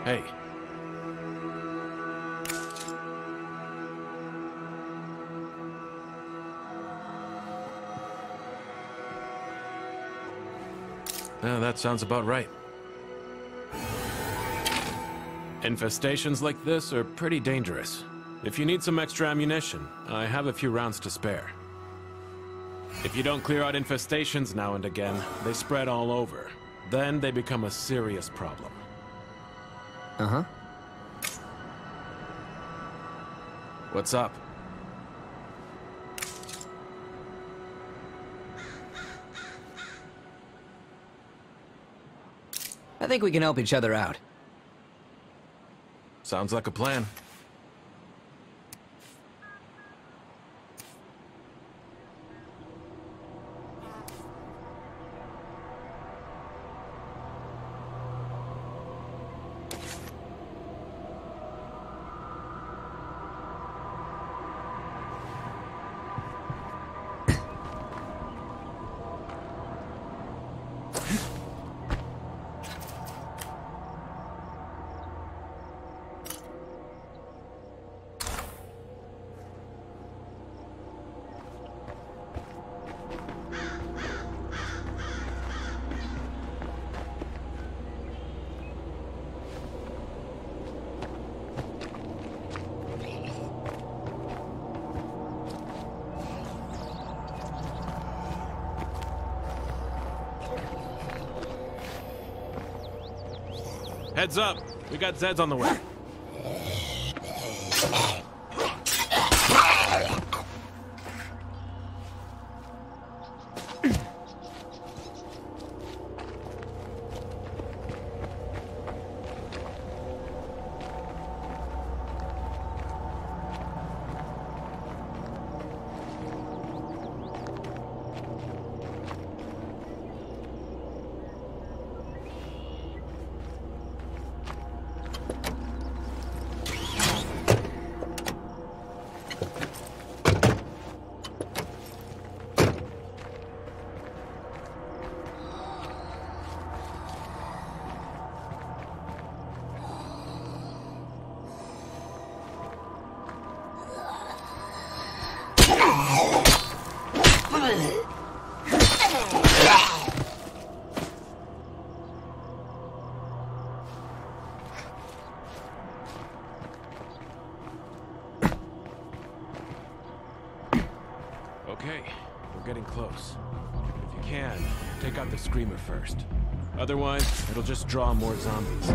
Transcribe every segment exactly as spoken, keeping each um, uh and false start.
Hey. Uh, that sounds about right. Infestations like this are pretty dangerous. If you need some extra ammunition, I have a few rounds to spare. If you don't clear out infestations now and again, they spread all over. Then they become a serious problem. Uh-huh. What's up? I think we can help each other out. Sounds like a plan. Heads up! We got Zeds on the way. Okay, we're getting close. If you can, take out the screamer first. Otherwise, it'll just draw more zombies.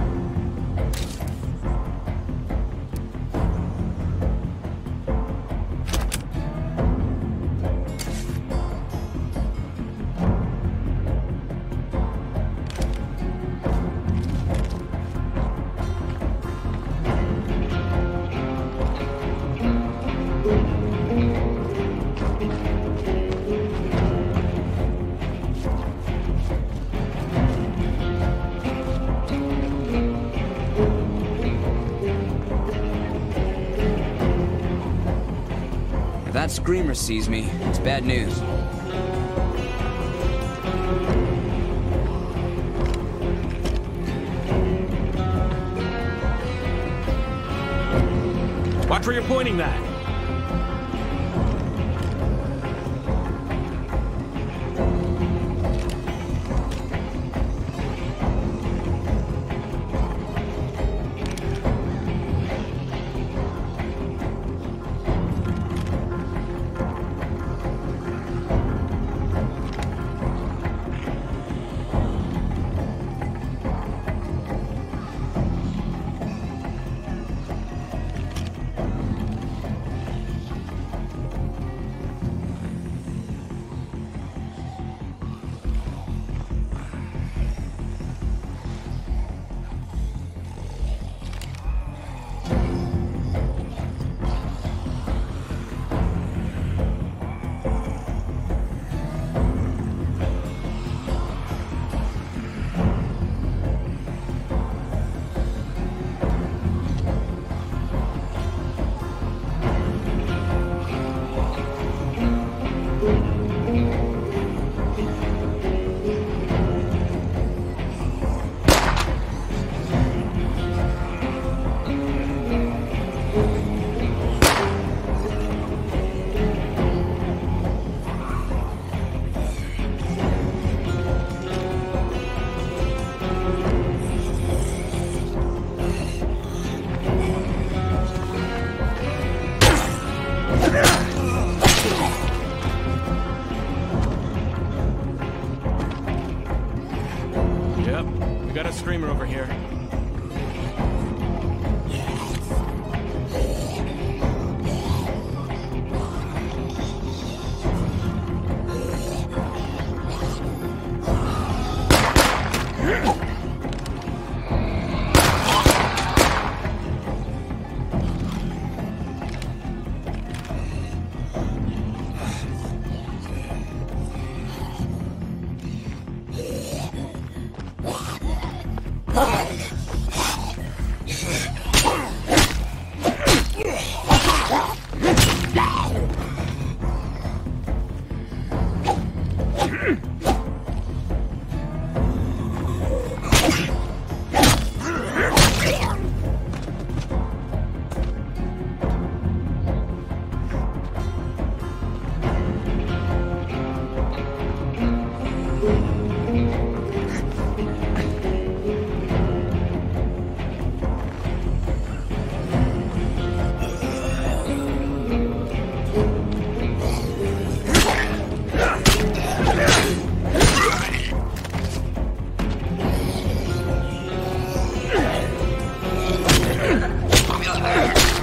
If that screamer sees me, it's bad news. Watch where you're pointing that!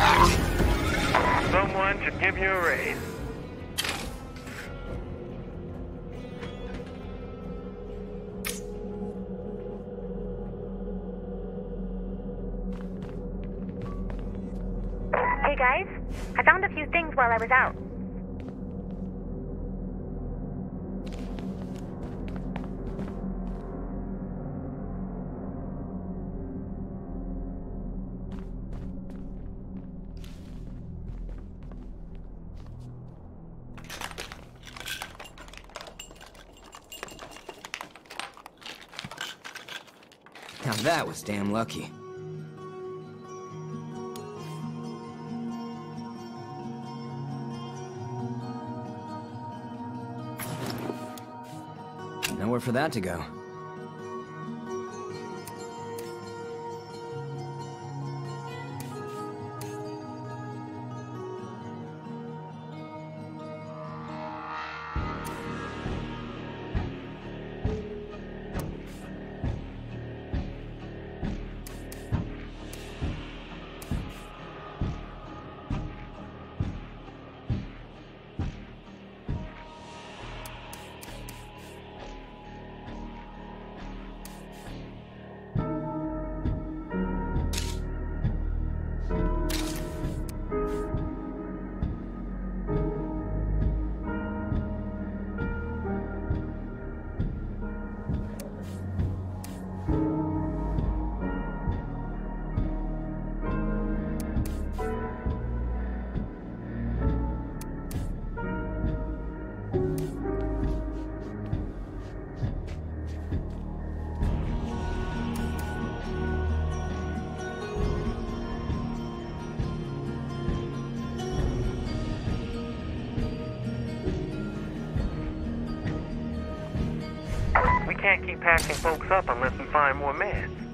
Someone should give you a raise. Hey guys, I found a few things while I was out. Now that was damn lucky. Nowhere for that to go. We can't keep passing folks up unless we find more meds.